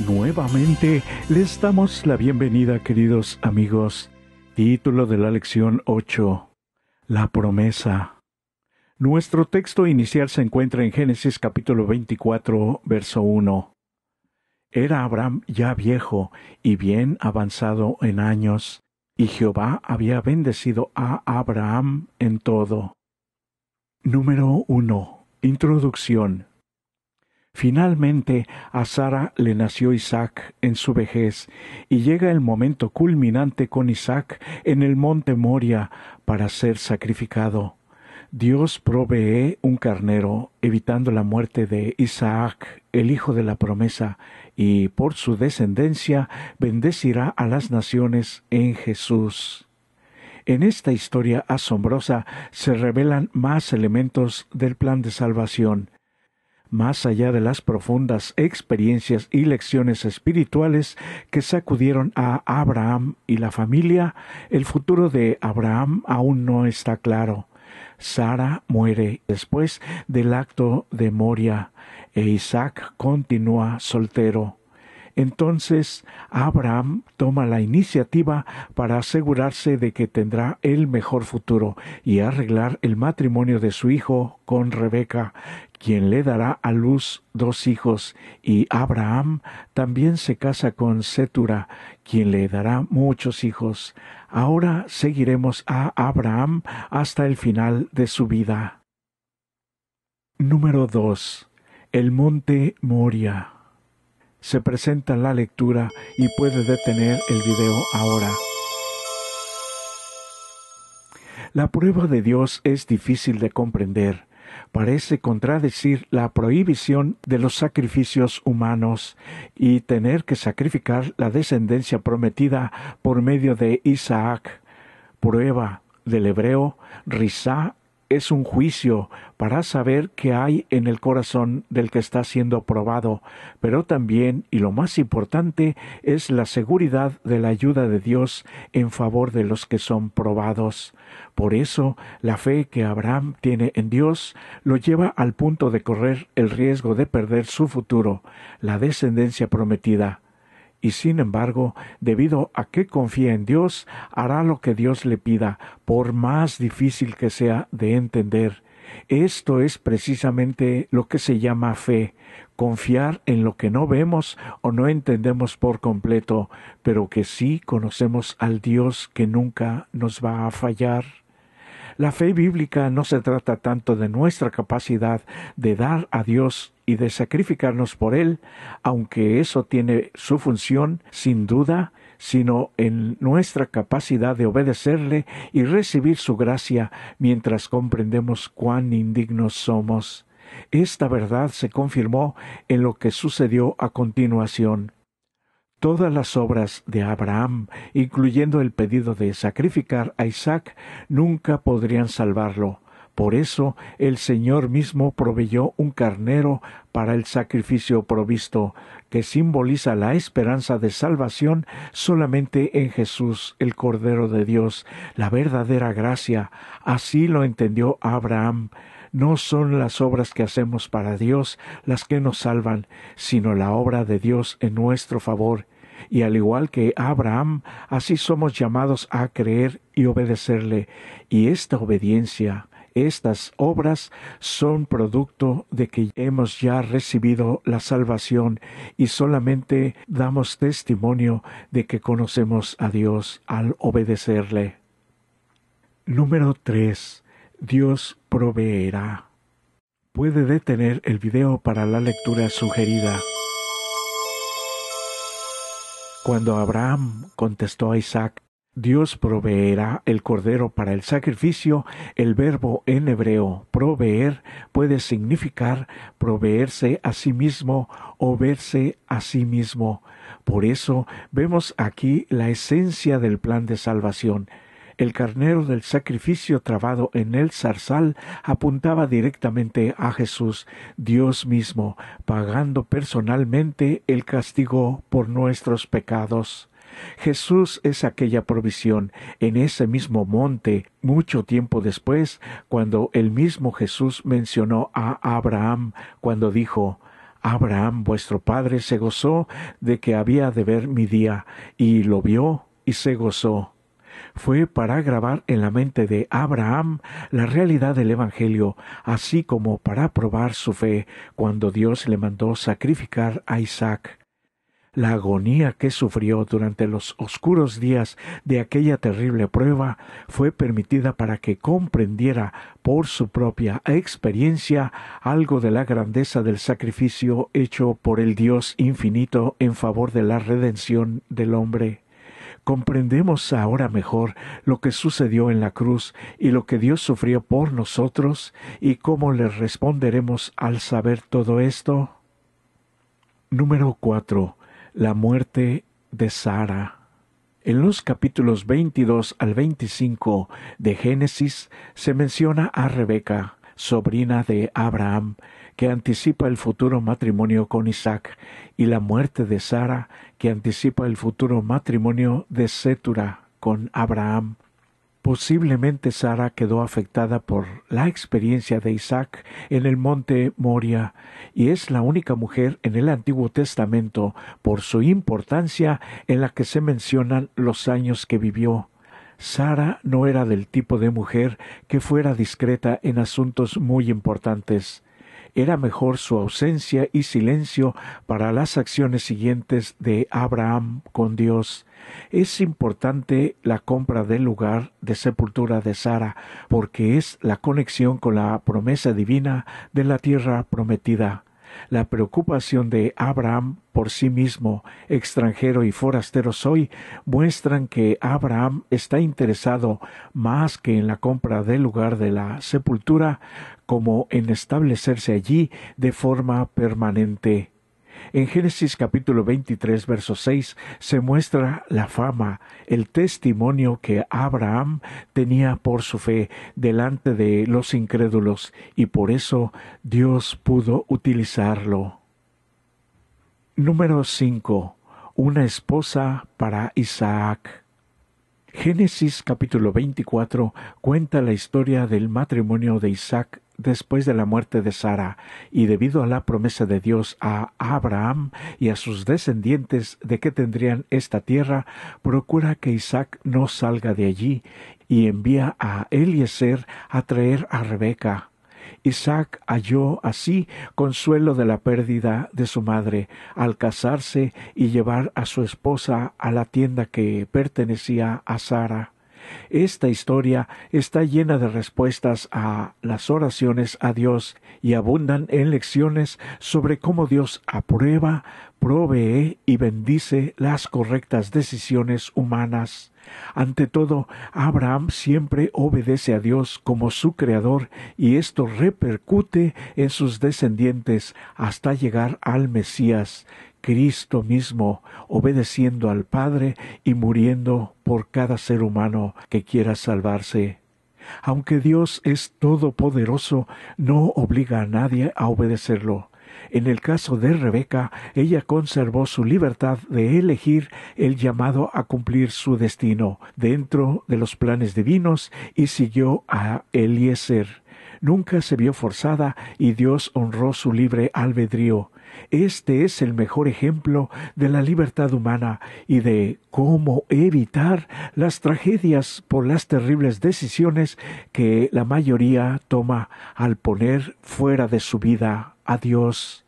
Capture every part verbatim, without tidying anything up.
Nuevamente les damos la bienvenida, queridos amigos. Título de la lección ocho. La promesa. Nuestro texto inicial se encuentra en Génesis capítulo veinticuatro, verso uno. Era Abraham ya viejo y bien avanzado en años, y Jehová había bendecido a Abraham en todo. Número uno. Introducción. Finalmente a Sara le nació Isaac en su vejez, y llega el momento culminante con Isaac en el monte Moria para ser sacrificado. Dios provee un carnero, evitando la muerte de Isaac, el hijo de la promesa, y por su descendencia bendecirá a las naciones en Jesús. En esta historia asombrosa se revelan más elementos del plan de salvación. Más allá de las profundas experiencias y lecciones espirituales que sacudieron a Abraham y la familia, el futuro de Abraham aún no está claro. Sara muere después del acto de Moria, e Isaac continúa soltero. Entonces Abraham toma la iniciativa para asegurarse de que tendrá el mejor futuro y arreglar el matrimonio de su hijo con Rebeca, quien le dará a luz dos hijos, y Abraham también se casa con Cetura, quien le dará muchos hijos. Ahora seguiremos a Abraham hasta el final de su vida. Número dos. El monte Moria. Se presenta la lectura y puede detener el video ahora. La prueba de Dios es difícil de comprender. Parece contradecir la prohibición de los sacrificios humanos y tener que sacrificar la descendencia prometida por medio de Isaac. Prueba del hebreo, risá, es un juicio para saber qué hay en el corazón del que está siendo probado, pero también, y lo más importante, es la seguridad de la ayuda de Dios en favor de los que son probados. Por eso, la fe que Abraham tiene en Dios lo lleva al punto de correr el riesgo de perder su futuro, la descendencia prometida. Y sin embargo, debido a que confía en Dios, hará lo que Dios le pida, por más difícil que sea de entender. Esto es precisamente lo que se llama fe, confiar en lo que no vemos o no entendemos por completo, pero que sí conocemos al Dios que nunca nos va a fallar. La fe bíblica no se trata tanto de nuestra capacidad de dar a Dios y de sacrificarnos por Él, aunque eso tiene su función, sin duda, sino en nuestra capacidad de obedecerle y recibir su gracia mientras comprendemos cuán indignos somos. Esta verdad se confirmó en lo que sucedió a continuación. Todas las obras de Abraham, incluyendo el pedido de sacrificar a Isaac, nunca podrían salvarlo. Por eso el Señor mismo proveyó un carnero para el sacrificio provisto, que simboliza la esperanza de salvación solamente en Jesús, el Cordero de Dios, la verdadera gracia. Así lo entendió Abraham. No son las obras que hacemos para Dios las que nos salvan, sino la obra de Dios en nuestro favor. Y al igual que Abraham, así somos llamados a creer y obedecerle. Y esta obediencia, estas obras, son producto de que hemos ya recibido la salvación y solamente damos testimonio de que conocemos a Dios al obedecerle. Número tres. Dios proveerá. Puede detener el video para la lectura sugerida. Cuando Abraham contestó a Isaac, Dios proveerá el cordero para el sacrificio, el verbo en hebreo proveer puede significar proveerse a sí mismo o verse a sí mismo. Por eso vemos aquí la esencia del plan de salvación. El carnero del sacrificio trabado en el zarzal apuntaba directamente a Jesús, Dios mismo, pagando personalmente el castigo por nuestros pecados. Jesús es aquella provisión en ese mismo monte, mucho tiempo después, cuando el mismo Jesús mencionó a Abraham, cuando dijo: Abraham, vuestro padre, se gozó de que había de ver mi día, y lo vio y se gozó. Fue para grabar en la mente de Abraham la realidad del Evangelio, así como para probar su fe cuando Dios le mandó sacrificar a Isaac. La agonía que sufrió durante los oscuros días de aquella terrible prueba fue permitida para que comprendiera por su propia experiencia algo de la grandeza del sacrificio hecho por el Dios infinito en favor de la redención del hombre. ¿Comprendemos ahora mejor lo que sucedió en la cruz y lo que Dios sufrió por nosotros y cómo le responderemos al saber todo esto? Número cuatro. La muerte de Sara. En los capítulos veintidós al veinticinco de Génesis se menciona a Rebeca, sobrina de Abraham, que anticipa el futuro matrimonio con Isaac, y la muerte de Sara, que anticipa el futuro matrimonio de Cetura con Abraham. Posiblemente Sara quedó afectada por la experiencia de Isaac en el monte Moria, y es la única mujer en el Antiguo Testamento por su importancia en la que se mencionan los años que vivió. Sara no era del tipo de mujer que fuera discreta en asuntos muy importantes. Era mejor su ausencia y silencio para las acciones siguientes de Abraham con Dios. Es importante la compra del lugar de sepultura de Sara, porque es la conexión con la promesa divina de la tierra prometida. La preocupación de Abraham por sí mismo, extranjero y forastero soy, muestran que Abraham está interesado más que en la compra del lugar de la sepultura, como en establecerse allí de forma permanente. En Génesis capítulo veintitrés, verso seis, se muestra la fama, el testimonio que Abraham tenía por su fe delante de los incrédulos, y por eso Dios pudo utilizarlo. Número cinco. Una esposa para Isaac. Génesis capítulo veinticuatro cuenta la historia del matrimonio de Isaac después de la muerte de Sara, y debido a la promesa de Dios a Abraham y a sus descendientes de que tendrían esta tierra, procura que Isaac no salga de allí, y envía a Eliezer a traer a Rebeca. Isaac halló así consuelo de la pérdida de su madre al casarse y llevar a su esposa a la tienda que pertenecía a Sara. Esta historia está llena de respuestas a las oraciones a Dios y abundan en lecciones sobre cómo Dios aprueba, provee y bendice las correctas decisiones humanas. Ante todo, Abraham siempre obedece a Dios como su creador, y esto repercute en sus descendientes hasta llegar al Mesías, Cristo mismo, obedeciendo al Padre y muriendo por cada ser humano que quiera salvarse. Aunque Dios es todopoderoso, no obliga a nadie a obedecerlo. En el caso de Rebeca, ella conservó su libertad de elegir el llamado a cumplir su destino dentro de los planes divinos y siguió a Eliezer. Nunca se vio forzada y Dios honró su libre albedrío. Este es el mejor ejemplo de la libertad humana y de cómo evitar las tragedias por las terribles decisiones que la mayoría toma al poner fuera de su vida a Dios.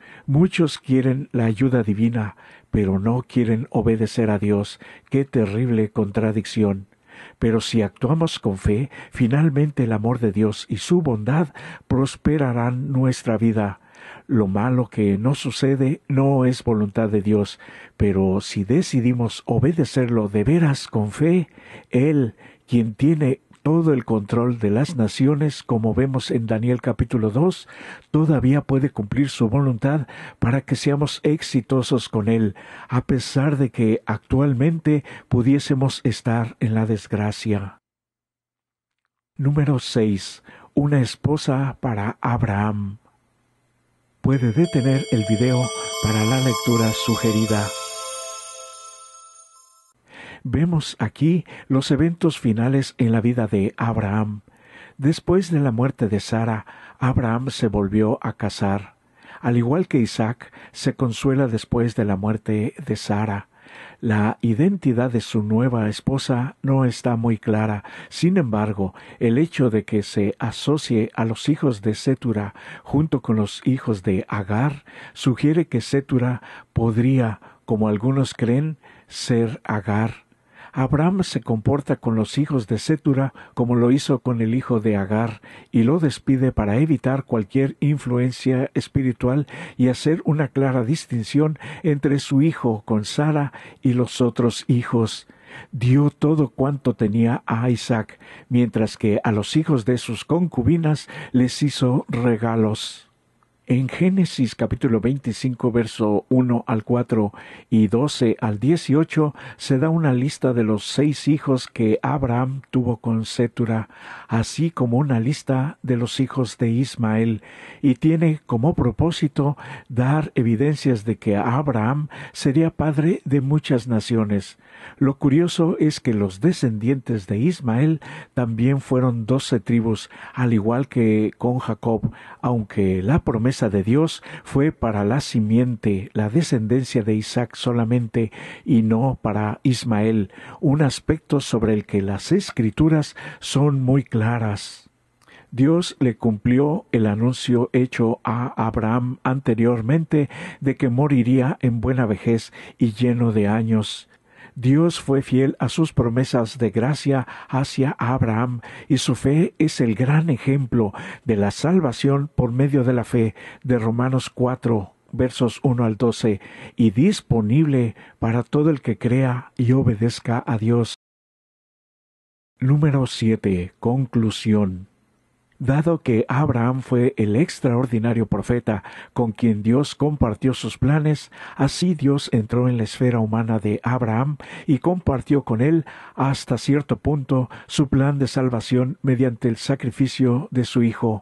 Muchos quieren la ayuda divina, pero no quieren obedecer a Dios. ¡Qué terrible contradicción! Pero si actuamos con fe, finalmente el amor de Dios y su bondad prosperarán nuestra vida. Lo malo que nos sucede no es voluntad de Dios, pero si decidimos obedecerlo de veras con fe, Él, quien tiene todo el control de las naciones, como vemos en Daniel capítulo dos, todavía puede cumplir su voluntad para que seamos exitosos con Él, a pesar de que actualmente pudiésemos estar en la desgracia. Número seis. Una esposa para Abraham. Puede detener el video para la lectura sugerida. Vemos aquí los eventos finales en la vida de Abraham. Después de la muerte de Sara, Abraham se volvió a casar. Al igual que Isaac, se consuela después de la muerte de Sara. La identidad de su nueva esposa no está muy clara. Sin embargo, el hecho de que se asocie a los hijos de Cetura junto con los hijos de Agar sugiere que Cetura podría, como algunos creen, ser Agar. Abraham se comporta con los hijos de Cetura como lo hizo con el hijo de Agar y lo despide para evitar cualquier influencia espiritual y hacer una clara distinción entre su hijo con Sara y los otros hijos. Dio todo cuanto tenía a Isaac, mientras que a los hijos de sus concubinas les hizo regalos. En Génesis capítulo veinticinco, verso uno al cuatro y doce al dieciocho, se da una lista de los seis hijos que Abraham tuvo con Cetura, así como una lista de los hijos de Ismael, y tiene como propósito dar evidencias de que Abraham sería padre de muchas naciones. Lo curioso es que los descendientes de Ismael también fueron doce tribus, al igual que con Jacob, aunque la promesa de Dios fue para la simiente, la descendencia de Isaac solamente, y no para Ismael, un aspecto sobre el que las Escrituras son muy claras. Dios le cumplió el anuncio hecho a Abraham anteriormente de que moriría en buena vejez y lleno de años. Dios fue fiel a sus promesas de gracia hacia Abraham, y su fe es el gran ejemplo de la salvación por medio de la fe de Romanos cuatro, versos uno al doce, y disponible para todo el que crea y obedezca a Dios. Número siete. Conclusión. Dado que Abraham fue el extraordinario profeta con quien Dios compartió sus planes, así Dios entró en la esfera humana de Abraham y compartió con él hasta cierto punto su plan de salvación mediante el sacrificio de su hijo.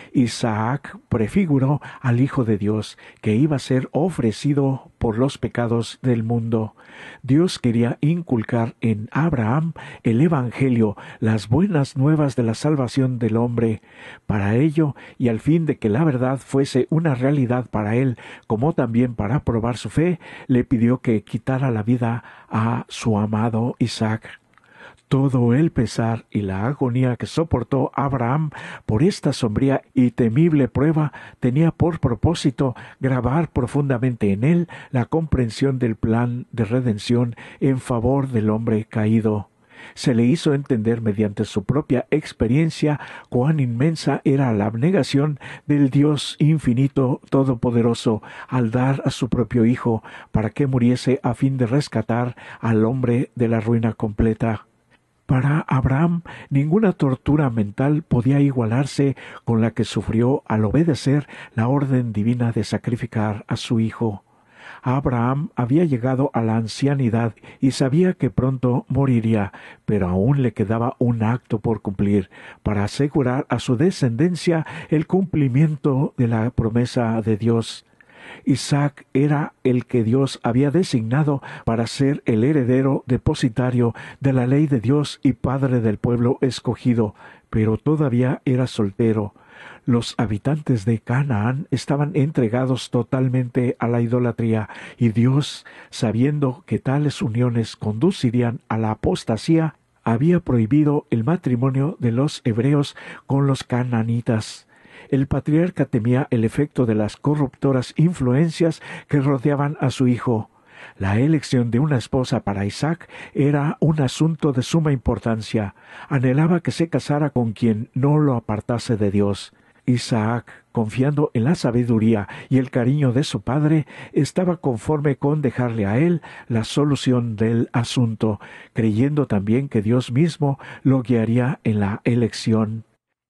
Isaac prefiguró al Hijo de Dios, que iba a ser ofrecido por los pecados del mundo. Dios quería inculcar en Abraham el Evangelio, las buenas nuevas de la salvación del hombre. Para ello, y al fin de que la verdad fuese una realidad para él, como también para probar su fe, le pidió que quitara la vida a su amado Isaac. Todo el pesar y la agonía que soportó Abraham por esta sombría y temible prueba tenía por propósito grabar profundamente en él la comprensión del plan de redención en favor del hombre caído. Se le hizo entender mediante su propia experiencia cuán inmensa era la abnegación del Dios infinito todopoderoso al dar a su propio Hijo para que muriese a fin de rescatar al hombre de la ruina completa. Para Abraham, ninguna tortura mental podía igualarse con la que sufrió al obedecer la orden divina de sacrificar a su hijo. Abraham había llegado a la ancianidad y sabía que pronto moriría, pero aún le quedaba un acto por cumplir para asegurar a su descendencia el cumplimiento de la promesa de Dios. Isaac era el que Dios había designado para ser el heredero depositario de la ley de Dios y padre del pueblo escogido, pero todavía era soltero. Los habitantes de Canaán estaban entregados totalmente a la idolatría, y Dios, sabiendo que tales uniones conducirían a la apostasía, había prohibido el matrimonio de los hebreos con los cananitas. El patriarca temía el efecto de las corruptoras influencias que rodeaban a su hijo. La elección de una esposa para Isaac era un asunto de suma importancia. Anhelaba que se casara con quien no lo apartase de Dios. Isaac, confiando en la sabiduría y el cariño de su padre, estaba conforme con dejarle a él la solución del asunto, creyendo también que Dios mismo lo guiaría en la elección.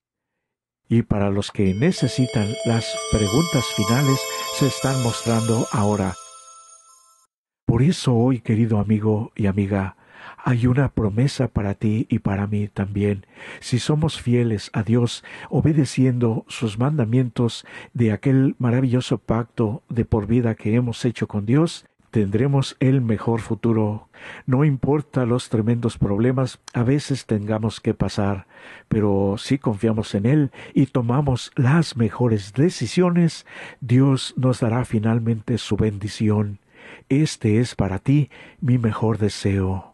Y para los que necesitan, las preguntas finales se están mostrando ahora. Por eso hoy, querido amigo y amiga, hay una promesa para ti y para mí también. Si somos fieles a Dios, obedeciendo sus mandamientos de aquel maravilloso pacto de por vida que hemos hecho con Dios, tendremos el mejor futuro. No importa los tremendos problemas a veces tengamos que pasar, pero si confiamos en Él y tomamos las mejores decisiones, Dios nos dará finalmente su bendición. Este es para ti mi mejor deseo.